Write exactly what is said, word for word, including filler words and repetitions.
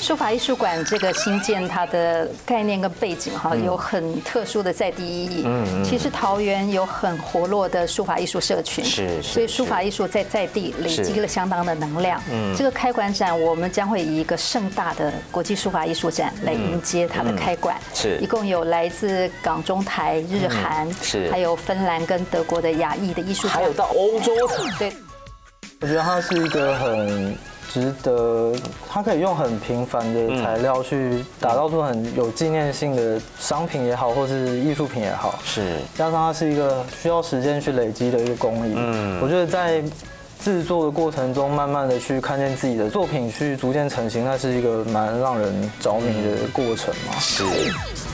书法艺术馆这个新建，它的概念跟背景哈，有很特殊的在地意义。嗯，其实桃园有很活络的书法艺术社群， 是， 所以书法艺术在在地累积了相当的能量。嗯，这个开馆展我们将会以一个盛大的国际书法艺术展来迎接它的开馆。 是， 一共有来自港中台、日韩， 是， 还有芬兰跟德国的亚裔的艺术家， 还有到欧洲。 对， 我觉得它是一个很值得，它可以用很平凡的材料去打造出很有纪念性的商品也好，或是艺术品也好。 是， 加上它是一个需要时间去累积的一个工艺。嗯，我觉得在制作的过程中，慢慢的去看见自己的作品去逐渐成型，那是一个蛮让人着迷的过程嘛。 是。